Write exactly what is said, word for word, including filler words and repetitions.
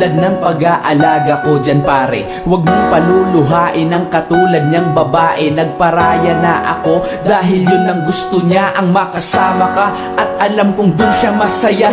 tulad ng pag-aalaga ko dyan pare. Huwag mong paluluhain ang katulad niyang babae. Nagparaya na ako dahil yun ang gusto niya, ang makasama ka. At alam kong dun siya masaya